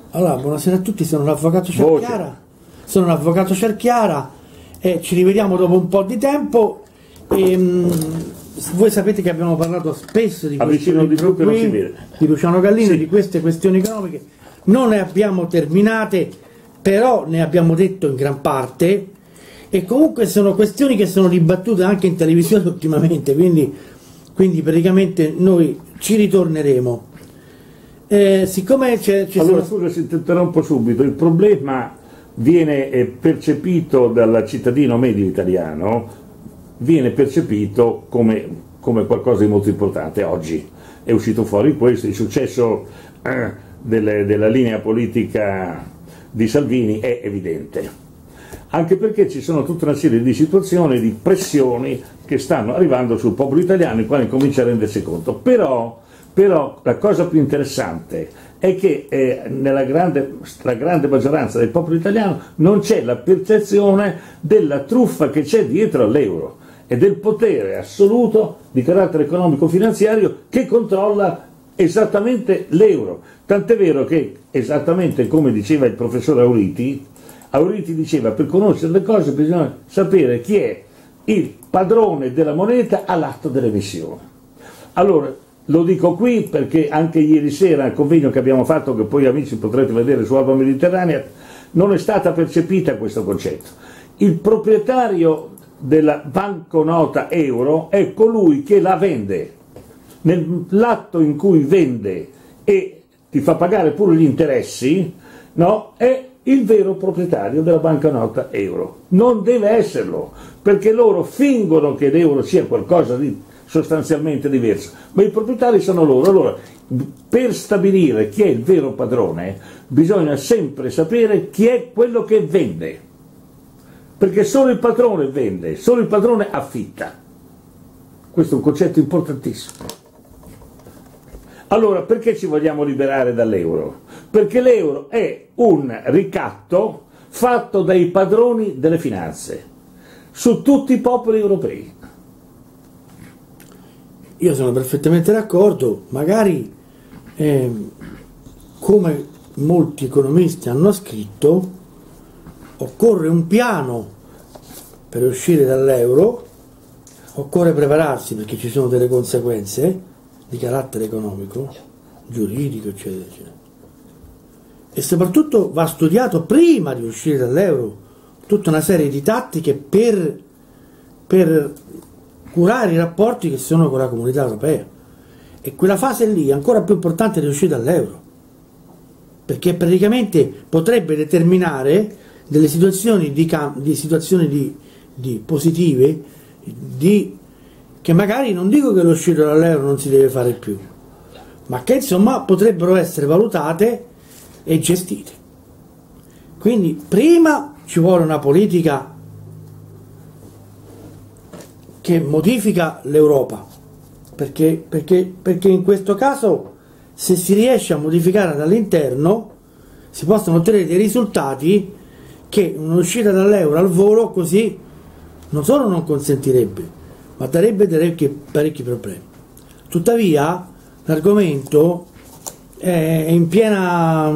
Allora, buonasera a tutti, sono l'avvocato Cerchiara. Sono l'avvocato Cerchiara e ci rivediamo dopo un po' di tempo. Voi sapete che abbiamo parlato spesso di questo libro qui, di Luciano Gallino, sì, di queste questioni economiche. Non ne abbiamo terminate, però ne abbiamo detto in gran parte, e comunque sono questioni che sono dibattute anche in televisione ultimamente, quindi praticamente noi ci ritorneremo. Siccome allora, scusa se ti interrompo subito, il problema viene percepito dal cittadino medio italiano, viene percepito come qualcosa di molto importante. Oggi è uscito fuori questo, il successo della linea politica di Salvini è evidente, anche perché ci sono tutta una serie di situazioni, di pressioni che stanno arrivando sul popolo italiano, il quale comincia a rendersi conto. Però la cosa più interessante è che la grande maggioranza del popolo italiano non c'è la percezione della truffa che c'è dietro all'euro e del potere assoluto di carattere economico-finanziario che controlla esattamente l'euro. Tant'è vero che, esattamente come diceva il professor Auriti diceva: per conoscere le cose bisogna sapere chi è il padrone della moneta all'atto dell'emissione. Allora, lo dico qui perché anche ieri sera al convegno che abbiamo fatto, che poi amici potrete vedere su Alba Mediterranea, non è stata percepita questo concetto. Il proprietario della banconota euro è colui che la vende. Nell'atto in cui vende e ti fa pagare pure gli interessi, no, è il vero proprietario della banconota euro. Non deve esserlo, perché loro fingono che l'euro sia qualcosa di sostanzialmente diverso, ma i proprietari sono loro. Allora, per stabilire chi è il vero padrone bisogna sempre sapere chi è quello che vende, perché solo il padrone vende, solo il padrone affitta. Questo è un concetto importantissimo. Allora, perché ci vogliamo liberare dall'euro? Perché l'euro è un ricatto fatto dai padroni delle finanze su tutti i popoli europei. Io sono perfettamente d'accordo, magari come molti economisti hanno scritto, occorre un piano per uscire dall'euro, occorre prepararsi perché ci sono delle conseguenze di carattere economico, giuridico, eccetera, eccetera. E soprattutto va studiato prima di uscire dall'euro tutta una serie di tattiche per curare i rapporti che sono con la comunità europea, e quella fase lì è ancora più importante di uscire dall'euro, perché praticamente potrebbe determinare delle situazioni di positive, che magari, non dico che l'uscita dall'euro non si deve fare più, ma che insomma potrebbero essere valutate e gestite. Quindi prima ci vuole una politica che modifica l'Europa, perché in questo caso, se si riesce a modificare dall'interno, si possono ottenere dei risultati che un'uscita dall'euro al volo così non solo non consentirebbe, ma darebbe parecchi problemi. Tuttavia l'argomento è in piena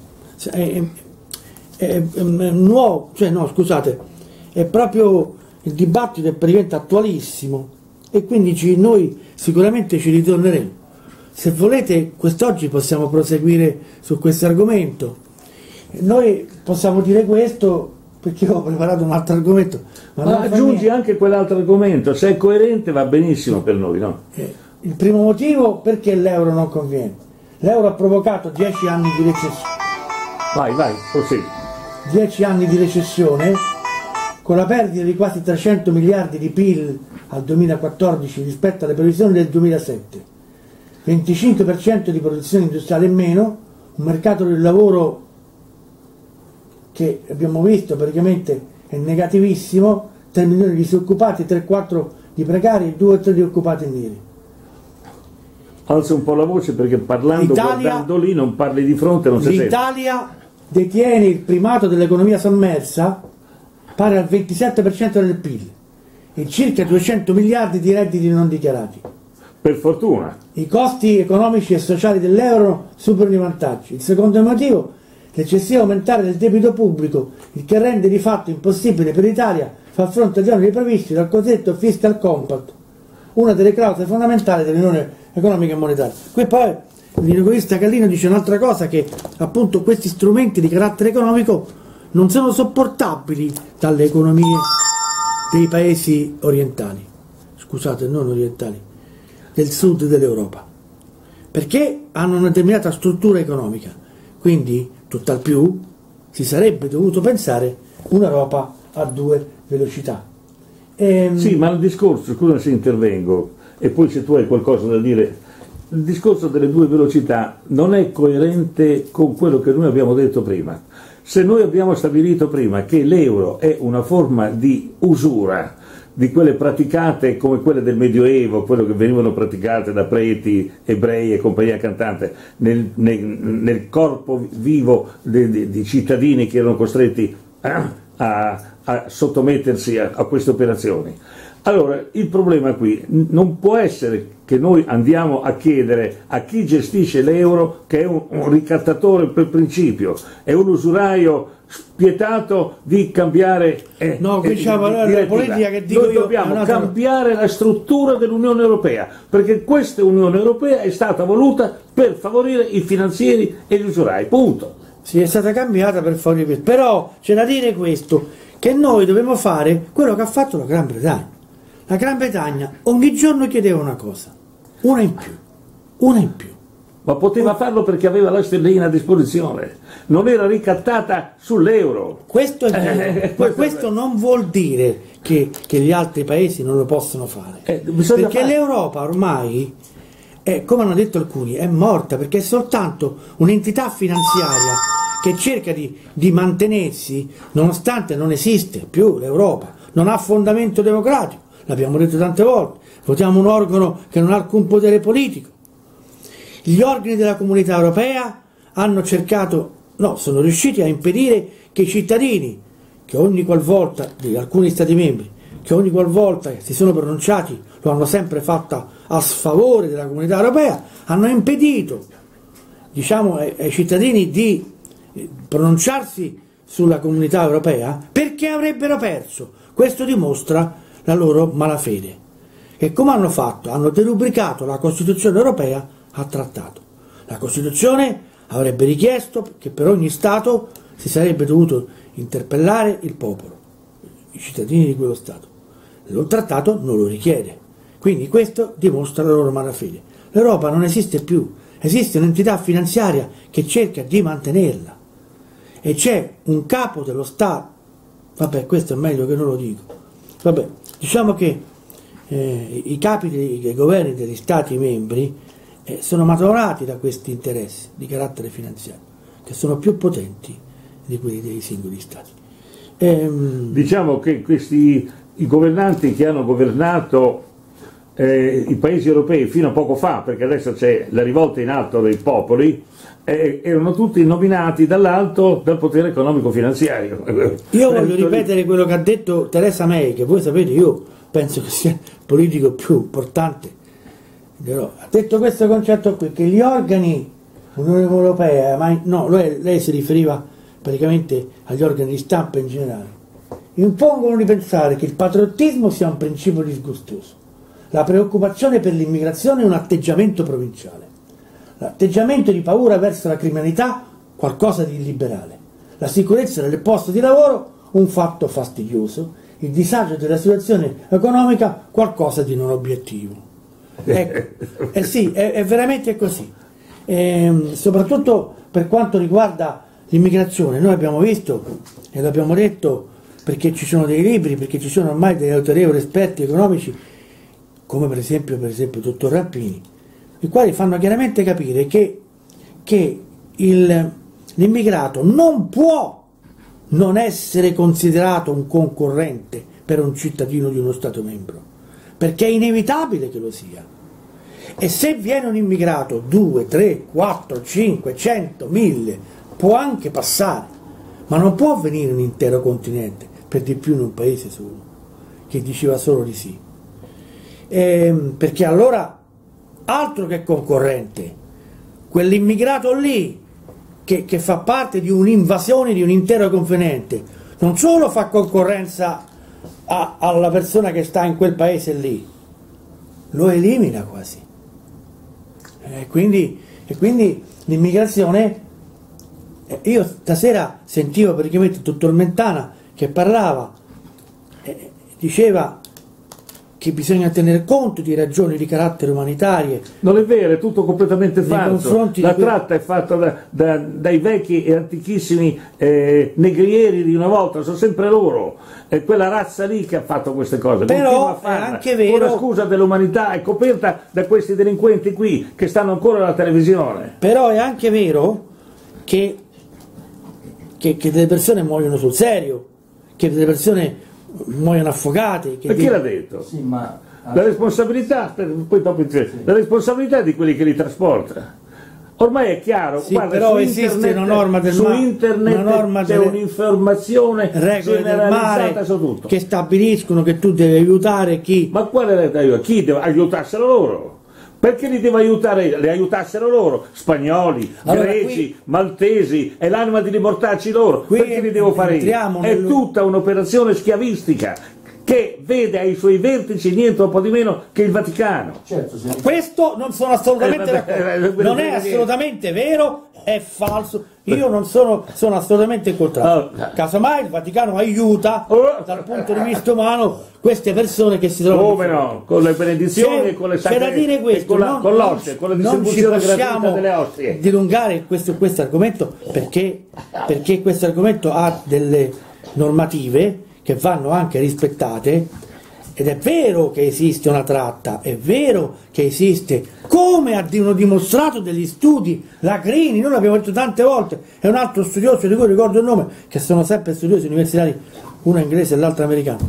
nuovo, cioè no, scusate, è proprio, il dibattito è praticamente attualissimo, e quindi noi sicuramente ci ritorneremo. Se volete, quest'oggi possiamo proseguire su questo argomento. Noi possiamo dire questo perché ho preparato un altro argomento. Ma aggiungi anche quell'altro argomento, se è coerente va benissimo per noi, no? Il primo motivo, perché l'euro non conviene. L'euro ha provocato 10 anni di recessione. Vai, così. 10 anni di recessione, con la perdita di quasi 300 miliardi di PIL al 2014 rispetto alle previsioni del 2007, 25% di produzione industriale in meno, un mercato del lavoro che abbiamo visto praticamente è negativissimo, 3 milioni di disoccupati, 3-4 di precari e 2-3 di occupati neri. Alza un po' la voce perché guardando lì non parli di fronte, non si sente. L'Italia detiene il primato dell'economia sommersa, pari al 27% del PIL e circa 200 miliardi di redditi non dichiarati. Per fortuna. I costi economici e sociali dell'euro superano i vantaggi. Il secondo motivo l'eccessivo aumentare del debito pubblico, il che rende di fatto impossibile per l'Italia far fronte agli oneri previsti dal cosiddetto Fiscal Compact, una delle clausole fondamentali dell'Unione Economica e Monetaria. Qui poi l'economista Callino dice un'altra cosa, che appunto questi strumenti di carattere economico non sono sopportabili dalle economie dei paesi orientali, scusate, non orientali, del sud dell'Europa, perché hanno una determinata struttura economica. Quindi, tutt'al più, si sarebbe dovuto pensare un'Europa a due velocità. Sì, ma il discorso, scusa se intervengo, e poi se tu hai qualcosa da dire, il discorso delle due velocità non è coerente con quello che noi abbiamo detto prima. Se noi abbiamo stabilito prima che l'euro è una forma di usura, di quelle praticate come quelle del Medioevo, quelle che venivano praticate da preti, ebrei e compagnia cantante, nel corpo vivo di cittadini che erano costretti a sottomettersi a queste operazioni. Allora, il problema qui non può essere che noi andiamo a chiedere a chi gestisce l'euro, che è un ricattatore per principio, è un usuraio spietato, di cambiare no, diciamo, la politica che dico noi dobbiamo cambiare la struttura dell'Unione Europea, perché questa Unione Europea è stata voluta per favorire i finanzieri e gli usurai, punto. Sì, è stata cambiata per favorire questo, però c'è da dire questo, che noi dobbiamo fare quello che ha fatto la Gran Bretagna. La Gran Bretagna ogni giorno chiedeva una cosa, una in più. Ma poteva farlo perché aveva la sterlina a disposizione, non era ricattata sull'euro. Questo è vero, ma questo non vuol dire che gli altri paesi non lo possono fare, perché l'Europa ormai, come hanno detto alcuni, è morta, perché è soltanto un'entità finanziaria che cerca di mantenersi, nonostante non esiste più l'Europa, non ha fondamento democratico, l'abbiamo detto tante volte, votiamo un organo che non ha alcun potere politico. Gli organi della Comunità Europea hanno cercato, sono riusciti a impedire che i cittadini, che ogni qualvolta, di alcuni Stati membri, che ogni qualvolta si sono pronunciati, lo hanno sempre fatto a sfavore della Comunità Europea, hanno impedito, diciamo, ai cittadini di pronunciarsi sulla Comunità Europea perché avrebbero perso. Questo dimostra la loro malafede. E come hanno fatto? Hanno derubricato la Costituzione europea a trattato. La Costituzione avrebbe richiesto che per ogni Stato si sarebbe dovuto interpellare il popolo, i cittadini di quello Stato. Il trattato non lo richiede. Quindi questo dimostra la loro malafede. L'Europa non esiste più, esiste un'entità finanziaria che cerca di mantenerla. E c'è un capo dello Stato, vabbè, questo è meglio che non lo dico, vabbè, diciamo che i capi dei governi degli Stati membri sono maturati da questi interessi di carattere finanziario, che sono più potenti di quelli dei singoli Stati. Diciamo che i governanti che hanno governato i paesi europei fino a poco fa, perché adesso c'è la rivolta in atto dei popoli, erano tutti nominati dall'alto dal potere economico-finanziario. Io voglio ripetere quello che ha detto Theresa May, che voi sapete, io penso che sia il politico più importante. Ha detto questo concetto qui, che gli organi dell'Unione Europea, lei si riferiva praticamente agli organi di stampa in generale, impongono di pensare che il patriottismo sia un principio disgustoso, la preoccupazione per l'immigrazione è un atteggiamento provinciale, l'atteggiamento di paura verso la criminalità qualcosa di illiberale, la sicurezza del posto di lavoro un fatto fastidioso, il disagio della situazione economica qualcosa di non obiettivo. Ecco, sì, è veramente così. Soprattutto per quanto riguarda l'immigrazione, noi abbiamo visto e l'abbiamo detto, perché ci sono dei libri, perché ci sono ormai degli autorevoli esperti economici, come per esempio il dottor Rampini, i quali fanno chiaramente capire che l'immigrato non può non essere considerato un concorrente per un cittadino di uno Stato membro, perché è inevitabile che lo sia. E se viene un immigrato 2, 3, 4, 5, 100, 1000 può anche passare, ma non può venire un intero continente, per di più in un paese solo che diceva solo di sì, perché allora altro che concorrente, quell'immigrato lì che fa parte di un'invasione di un intero continente. Non solo fa concorrenza alla persona che sta in quel paese lì, lo elimina quasi. E quindi l'immigrazione, io stasera sentivo praticamente il dottor Mentana che parlava, diceva che bisogna tener conto di ragioni di carattere umanitarie. Non è vero, è tutto completamente falso. La tratta è fatta dai vecchi e antichissimi negrieri di una volta, sono sempre loro. È quella razza lì che ha fatto queste cose. Però è anche vero, con la scusa dell'umanità, è coperta da questi delinquenti qui che stanno ancora alla televisione. Però è anche vero che delle persone muoiono sul serio, che delle persone muoiono affogate. E chi l'ha detto? Sì, ma la responsabilità, poi dopo, la responsabilità è di quelli che li trasporta. Ormai è chiaro, sì, guarda, però su esiste internet, una norma del su internet c'è un'informazione generalizzata su tutto. Che stabiliscono che tu devi aiutare chi. Ma quale aiuto? Chi deve aiutassero loro? Perché li deve aiutare? Le aiutassero loro, spagnoli, greci, maltesi, è l'anima di riportarci loro. Perché li devo fare io? È tutta un'operazione schiavistica che vede ai suoi vertici niente o po' di meno che il Vaticano. Certo, questo non sono assolutamente d'accordo, non è assolutamente vero, è falso. Io non sono assolutamente il contrario. Casomai il Vaticano aiuta dal punto di vista umano queste persone che si trovano. Come no? Con le benedizioni e con le sacre, c'è da dire questo, con l'ostia, con la distribuzione gratuita delle ostie. Non dilungare questo argomento perché questo argomento ha delle normative che vanno anche rispettate, ed è vero che esiste una tratta, è vero che esiste, come hanno dimostrato degli studi, la Grini, noi l'abbiamo detto tante volte, è un altro studioso di cui ricordo il nome, che sono sempre studiosi universitari, uno inglese e l'altro americano,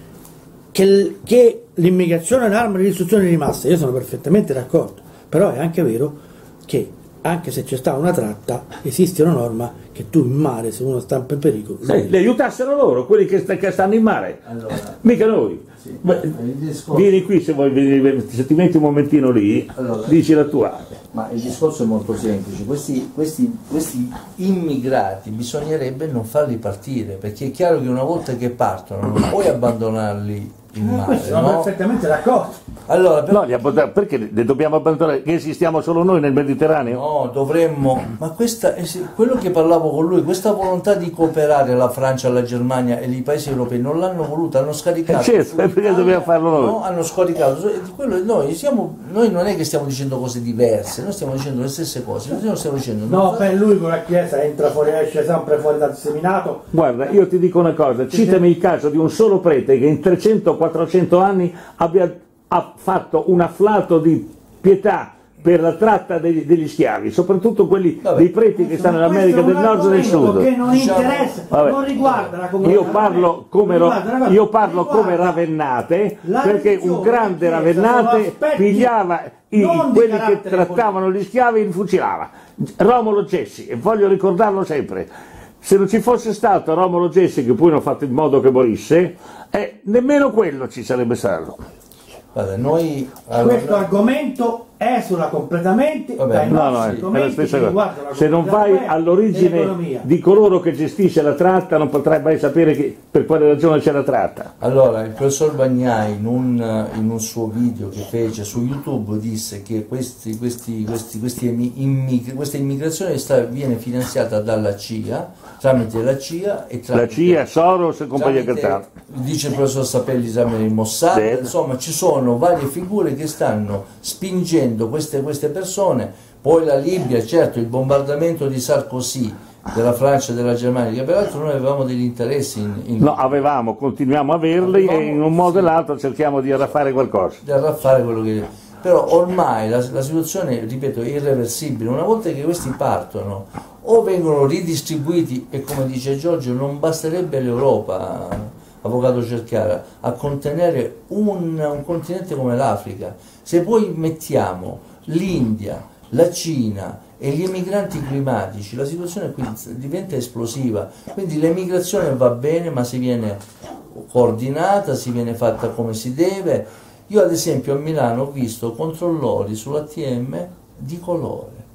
che l'immigrazione è un'arma di distruzione di massa. Io sono perfettamente d'accordo, però è anche vero che anche se c'è stata una tratta, esiste una norma che tu in mare, se uno sta in pericolo, li aiutassero loro, quelli che stanno in mare, allora, mica noi. sì, Vieni qui se vuoi, se ti metti un momentino lì, allora, dici la tua. Ma il discorso è molto semplice, questi immigrati bisognerebbe non farli partire, perché è chiaro che una volta che partono non puoi abbandonarli in mare. Sono perfettamente d'accordo. Allora, però, no, perché li dobbiamo abbandonare? Che esistiamo solo noi nel Mediterraneo? No, dovremmo, ma questa è quello che parlavo con lui, questa volontà di cooperare la Francia, la Germania e i paesi europei non l'hanno voluta, hanno scaricato. Certo, perché dobbiamo farlo noi? No, hanno scaricato. Noi non è che stiamo dicendo cose diverse, noi stiamo dicendo le stesse cose. Noi stiamo dicendo, no, per lui con la Chiesa entra fuori, esce sempre fuori dal seminato. Guarda, io ti dico una cosa, citami il caso di un solo prete che in 300-400 anni ha fatto un afflato di pietà per la tratta degli schiavi, soprattutto quelli dei preti che stanno nell'America del Nord e del Sud. Che non interessa, non riguarda la comunità. Io parlo come Ravennate, perché un grande Ravennate pigliava quelli che trattavano gli schiavi e li fucilava. Romolo Gessi, e voglio ricordarlo sempre. Se non ci fosse stato Romolo Gessi, che poi hanno fatto in modo che morisse, nemmeno quello ci sarebbe stato. Guarda, questo argomento esula completamente dai nostri è la stessa cosa. Se non comunità vai all'origine di coloro che gestisce la tratta, non potrai mai sapere per quale ragione c'è la tratta. Allora, il professor Bagnai in un suo video che fece su YouTube disse che questa immigrazione viene finanziata dalla CIA, tramite la CIA e tramite la CIA, Soros e compagnia cantante. Dice il professor Sapelli tramite il Mossad, insomma ci sono varie figure che stanno spingendo queste persone. Poi la Libia, certo, il bombardamento di Sarkozy, della Francia e della Germania, che peraltro noi avevamo degli interessi no, continuiamo a averli e in un modo o l'altro cerchiamo di arraffare qualcosa. Di arraffare quello che... Però ormai la situazione, ripeto, è irreversibile. Una volta che questi partono o vengono ridistribuiti, e come dice Giorgio, non basterebbe l'Europa, avvocato Cerchiara, a contenere un continente come l'Africa. Se poi mettiamo l'India, la Cina e gli emigranti climatici, la situazione qui diventa esplosiva. Quindi l'emigrazione va bene, ma si viene coordinata, si viene fatta come si deve. Io ad esempio a Milano ho visto controllori sull'ATM di colore,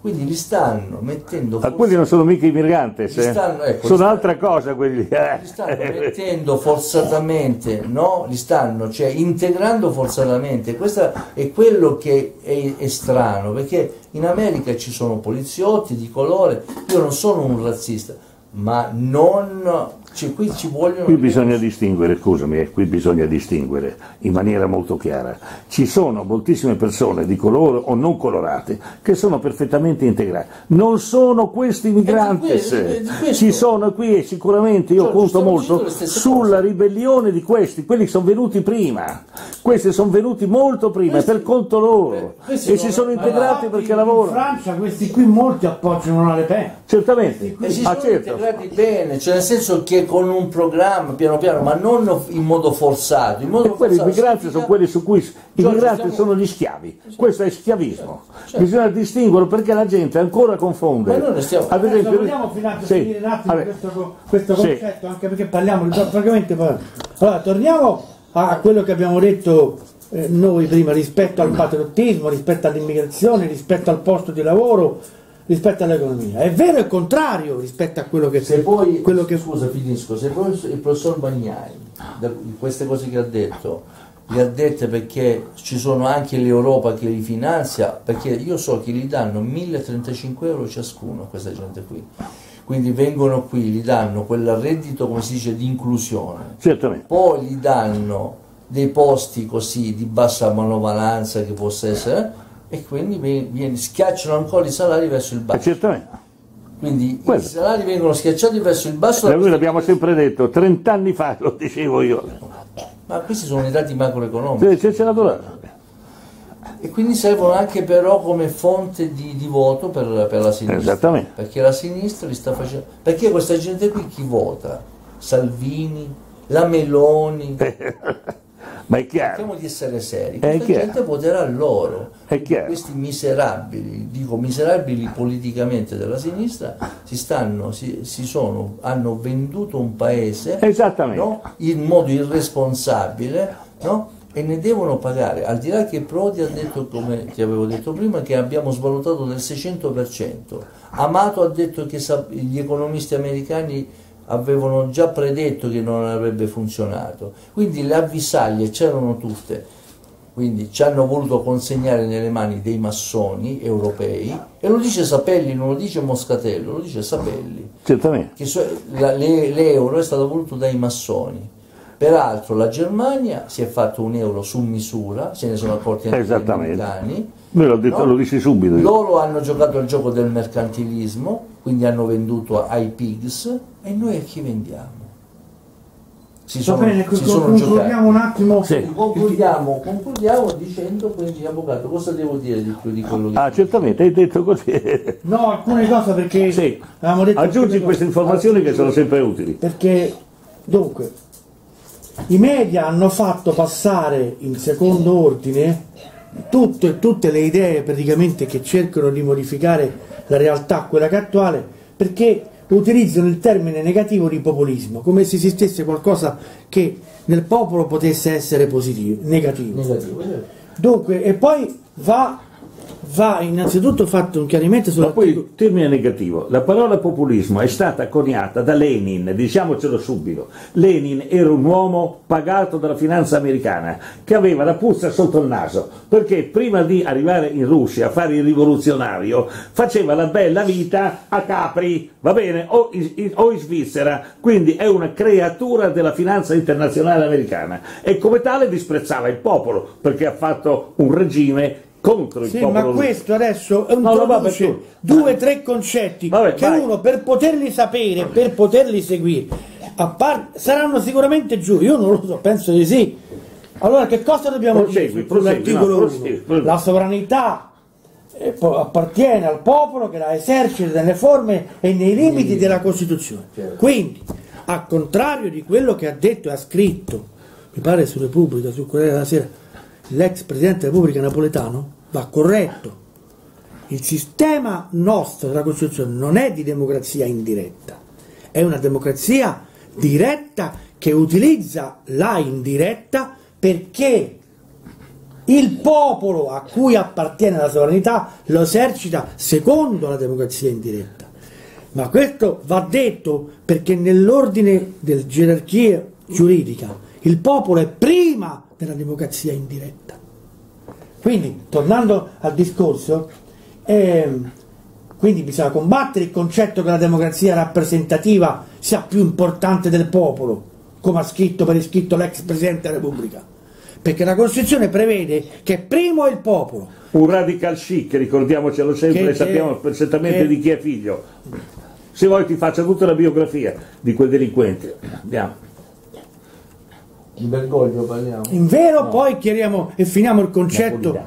quindi li stanno mettendo Ma quelli non sono mica i migrantes, ecco, sono altra cosa quelli. Li stanno mettendo forzatamente, no? Li stanno, cioè, integrando forzatamente. Questo è quello che è strano, perché in America ci sono poliziotti di colore. Io non sono un razzista, ma non, cioè, qui ci vogliono. Qui bisogna distinguere, scusami, qui bisogna distinguere in maniera molto chiara. Ci sono moltissime persone di colore o non colorate che sono perfettamente integrate. Non sono questi migrantes. Ci sono qui, e sicuramente io conto molto sulla ribellione di questi. Quelli sono venuti prima. Questi sono venuti molto prima, per conto loro. E si sono integrati perché lavorano. In Francia questi qui molti appoggiano Le Pen. Certamente. E si sono integrati bene, cioè nel senso che con un programma piano piano, ma non in modo forzato. In modo quelli forzato migranti sono quelli su cui i migranti sono gli schiavi. Questo è schiavismo. Bisogna distinguerlo perché la gente ancora confonde. Ma noi ne stiamo. Ad esempio, Vogliamo finire un attimo questo concetto, anche perché parliamo praticamente. Allora, torniamo a quello che abbiamo detto noi prima rispetto al patriottismo, rispetto all'immigrazione, rispetto al posto di lavoro, rispetto all'economia. È vero il contrario rispetto a quello che scusa, finisco, se poi il professor Bagnai queste cose che ha detto le ha dette perché ci sono anche l'Europa che li finanzia, perché io so che gli danno 1035 euro ciascuno a questa gente qui, quindi vengono qui, gli danno quel reddito, come si dice, di inclusione. Certamente. Poi gli danno dei posti così di bassa manovalanza che possa essere, e quindi schiacciano ancora i salari verso il basso. Certamente. Quindi i salari vengono schiacciati verso il basso. Noi l'abbiamo sempre detto, 30 anni fa lo dicevo io. Ma questi sono i dati macroeconomici. C'è naturale. E quindi servono anche però come fonte di voto per la sinistra. Esattamente. Perché la sinistra li sta facendo. Perché questa gente qui chi vota? Salvini, la Meloni. Ma è chiaro. Cerchiamo di essere seri, questa gente voterà loro. È chiaro. Questi miserabili, dico miserabili politicamente della sinistra, hanno venduto un paese, no? In modo irresponsabile, no? E ne devono pagare, al di là che Prodi ha detto, come ti avevo detto prima, che abbiamo svalutato del 600%. Amato ha detto che gli economisti americani avevano già predetto che non avrebbe funzionato, quindi le avvisaglie c'erano tutte, quindi ci hanno voluto consegnare nelle mani dei massoni europei, e lo dice Sapelli, non lo dice Moscatello, lo dice Sapelli. Certamente. Che l'euro è stato voluto dai massoni. Peraltro la Germania si è fatto un euro su misura, se ne sono accorti anche gli americani. Lo dici subito. Loro hanno giocato il gioco del mercantilismo, quindi hanno venduto ai pigs, e noi a chi vendiamo? Concludiamo un attimo. Sì. Concludiamo dicendo, quindi, avvocato, cosa devo dire di più di quello che... certamente, hai detto così. No, alcune cose perché... Sì. Detto aggiungi queste informazioni che sono sempre utili. Perché, dunque, i media hanno fatto passare in secondo ordine tutte le idee praticamente che cercano di modificare la realtà, quella che è attuale, perché utilizzano il termine negativo di populismo, come se esistesse qualcosa che nel popolo potesse essere negativo. Dunque, e poi va innanzitutto fatto un chiarimento sulla... Ma poi il termine negativo, la parola populismo è stata coniata da Lenin, diciamocelo subito. Lenin era un uomo pagato dalla finanza americana che aveva la puzza sotto il naso, perché prima di arrivare in Russia a fare il rivoluzionario faceva la bella vita a Capri, va bene, o in Svizzera, quindi è una creatura della finanza internazionale americana, e come tale disprezzava il popolo perché ha fatto un regime contro il popolo. Ma questo adesso introduce due o tre concetti uno, per poterli sapere, per poterli seguire, saranno sicuramente giù, io non lo so, penso di sì. Allora che cosa dobbiamo dire sull'articolo 1? La sovranità appartiene al popolo, che la esercita nelle forme e nei limiti della Costituzione. Quindi, a contrario di quello che ha detto e ha scritto, mi pare su Repubblica, sul Corriere della Sera, l'ex Presidente della Repubblica Napoletano, va corretto. Il sistema nostro della Costituzione non è di democrazia indiretta, è una democrazia diretta che utilizza la indiretta perché Il popolo a cui appartiene la sovranità lo esercita secondo la democrazia indiretta. Ma questo va detto perché nell'ordine della gerarchia giuridica il popolo è prima della democrazia indiretta. Quindi, tornando al discorso, quindi bisogna combattere il concetto che la democrazia rappresentativa sia più importante del popolo, come ha scritto per iscritto l'ex Presidente della Repubblica, perché la Costituzione prevede che primo è il popolo. Un radical chic, ricordiamocelo sempre, sappiamo perfettamente di chi è figlio. Se vuoi ti faccio tutta la biografia di quel delinquente. Andiamo. Di Bergoglio parliamo. In vero, poi chiariamo e finiamo il concetto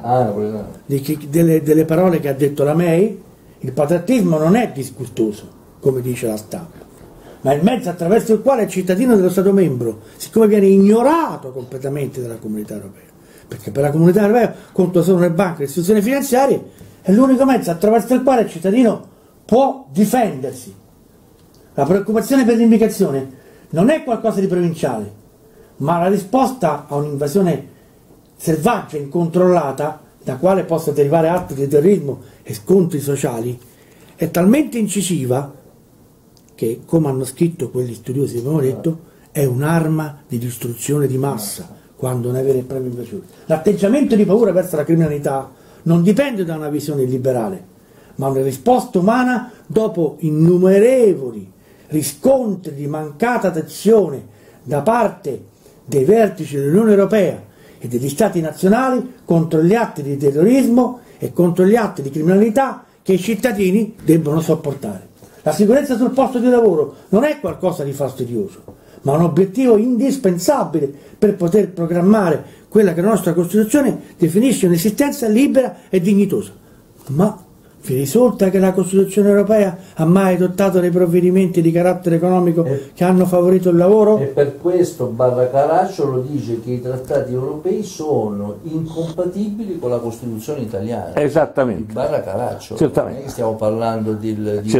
delle parole che ha detto la May. Il patriottismo non è disgustoso, come dice la stampa, ma è il mezzo attraverso il quale il cittadino dello Stato membro, siccome viene ignorato completamente dalla comunità europea, perché per la comunità europea conto solo le banche e le istituzioni finanziarie, è l'unico mezzo attraverso il quale il cittadino può difendersi. La preoccupazione per l'immigrazione non è qualcosa di provinciale, ma la risposta a un'invasione selvaggia, incontrollata, da quale possono derivare atti di terrorismo e scontri sociali, è talmente incisiva che, come hanno scritto quegli studiosi che abbiamo detto, è un'arma di distruzione di massa quando non è vero e proprio invasione. L'atteggiamento di paura verso la criminalità non dipende da una visione liberale, ma una risposta umana dopo innumerevoli riscontri di mancata attenzione da parte dei vertici dell'Unione Europea e degli Stati nazionali contro gli atti di terrorismo e contro gli atti di criminalità che i cittadini debbono sopportare. La sicurezza sul posto di lavoro non è qualcosa di fastidioso, ma un obiettivo indispensabile per poter programmare quella che la nostra Costituzione definisce un'esistenza libera e dignitosa. Ma vi risulta che la Costituzione europea ha mai adottato dei provvedimenti di carattere economico che hanno favorito il lavoro? E per questo Barra Caracciolo lo dice che i trattati europei sono incompatibili con la Costituzione italiana. Esattamente. Barra Caracciolo. Certamente. Non è che stiamo parlando di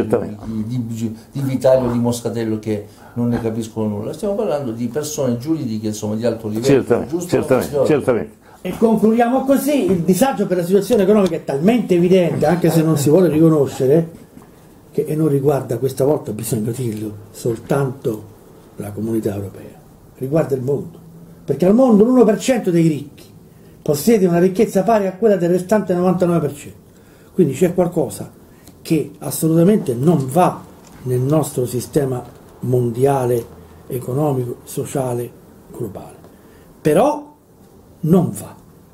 Vitalio di Moscatello che non ne capiscono nulla, stiamo parlando di persone giuridiche, insomma, di alto livello. Certamente. E concludiamo così. Il disagio per la situazione economica è talmente evidente, anche se non si vuole riconoscere, che e non riguarda, questa volta bisogna dirlo, soltanto la comunità europea, riguarda il mondo, perché al mondo l'1% dei ricchi possiede una ricchezza pari a quella del restante 99%, quindi c'è qualcosa che assolutamente non va nel nostro sistema mondiale, economico, sociale, globale, però non va,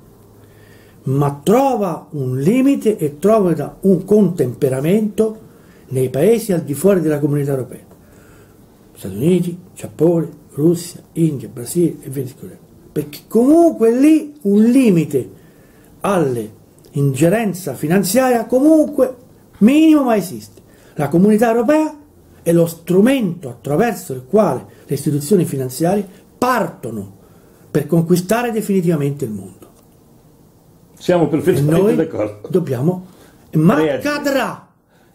ma trova un limite e trova un contemperamento nei paesi al di fuori della comunità europea, Stati Uniti, Giappone, Russia, India, Brasile e via discorrendo, perché comunque lì un limite all'ingerenza finanziaria comunque minimo ma esiste. La comunità europea è lo strumento attraverso il quale le istituzioni finanziarie partono per conquistare definitivamente il mondo. Siamo perfettamente d'accordo. Dobbiamo, ma cadrà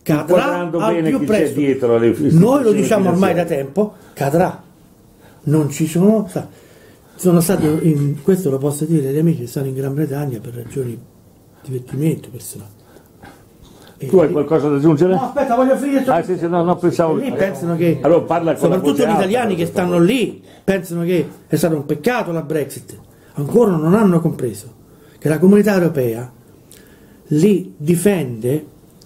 al più presto. Dietro noi lo diciamo ormai da tempo, cadrà. Non ci sono stato questo lo posso dire agli amici che stanno in Gran Bretagna per ragioni di divertimento personale. Tu hai qualcosa da aggiungere? No, aspetta, voglio finire. No, pensavo. Lì pensano che, allora, parla con soprattutto gli italiani che stanno lì, pensano che è stato un peccato la Brexit. Ancora non hanno compreso che la comunità europea li difende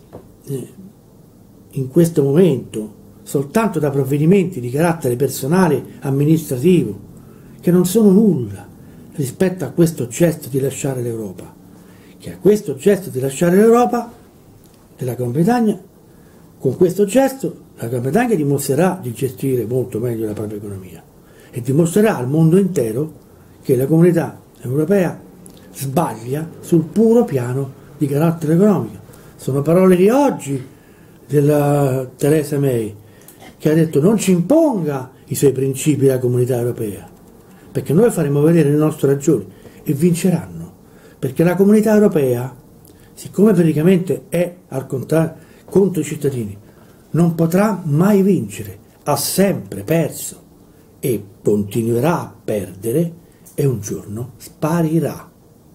in questo momento soltanto da provvedimenti di carattere personale, amministrativo, che non sono nulla rispetto a questo gesto di lasciare l'Europa. Che a questo gesto di lasciare l'Europa della Gran Bretagna, con questo gesto la Gran Bretagna dimostrerà di gestire molto meglio la propria economia e dimostrerà al mondo intero che la comunità europea sbaglia sul puro piano di carattere economico. Sono parole di oggi della Theresa May, che ha detto non ci imponga i suoi principi la comunità europea, perché noi faremo vedere le nostre ragioni e vinceranno, perché la comunità europea, siccome praticamente è al contrario contro i cittadini, non potrà mai vincere, ha sempre perso e continuerà a perdere e un giorno sparirà.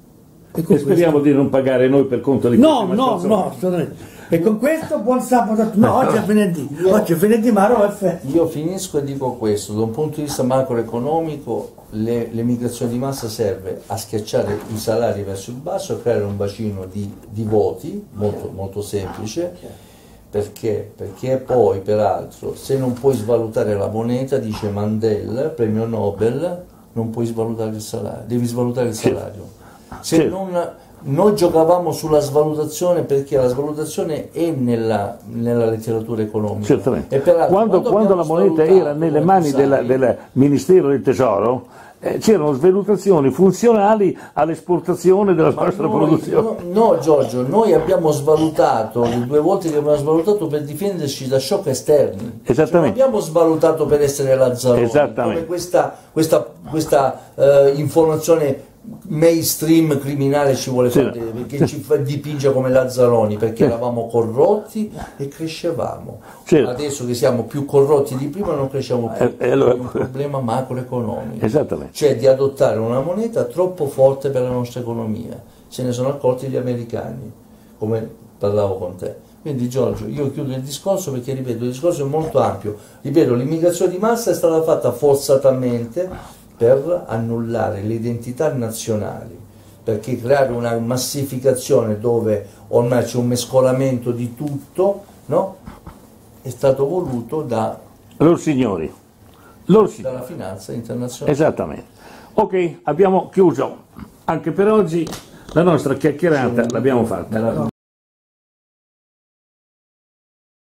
E speriamo di non pagare noi per conto di No, queste no, persone. no, assolutamente. E con questo buon sabato a tutti. No, oggi è venerdì. Oggi è venerdì, ma ora è festa. Io finisco e dico questo: da un punto di vista macroeconomico l'emigrazione di massa serve a schiacciare i salari verso il basso, a creare un bacino di voti molto, molto semplice. Perché poi, peraltro, se non puoi svalutare la moneta, dice Mandela, premio Nobel, non puoi svalutare il salario, devi svalutare il salario. Se non, noi giocavamo sulla svalutazione, perché la svalutazione è nella letteratura economica. Certamente. E peraltro, Quando la moneta era nelle mani del Ministero del Tesoro, c'erano svalutazioni funzionali all'esportazione della nostra produzione. No, Giorgio, noi abbiamo svalutato le 2 volte che abbiamo svalutato per difenderci da shock esterni. Esattamente. Cioè, non abbiamo svalutato per essere Lazzaroni. Esattamente. Come questa informazione mainstream criminale ci vuole fare, perché ci dipinge come Lazzaroni, perché eravamo corrotti e crescevamo. Adesso che siamo più corrotti di prima non cresciamo più. Allora... È un problema macroeconomico, Esattamente. cioè di adottare una moneta troppo forte per la nostra economia. Se ne sono accorti gli americani, come parlavo con te. Quindi Giorgio, io chiudo il discorso perché, ripeto, il discorso è molto ampio. Ripeto, l'immigrazione di massa è stata fatta forzatamente per annullare le identità nazionali, perché creare una massificazione dove ormai c'è un mescolamento di tutto, no? È stato voluto dalla finanza internazionale. Esattamente. Ok, abbiamo chiuso anche per oggi, la nostra chiacchierata l'abbiamo fatta.